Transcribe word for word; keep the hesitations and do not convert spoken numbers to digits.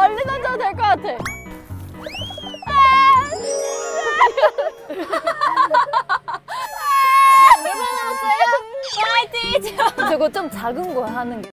멀리 던져도 될 것 같아. 얼마 남았어요? 파이팅! 저거 좀 작은 거 하는 게.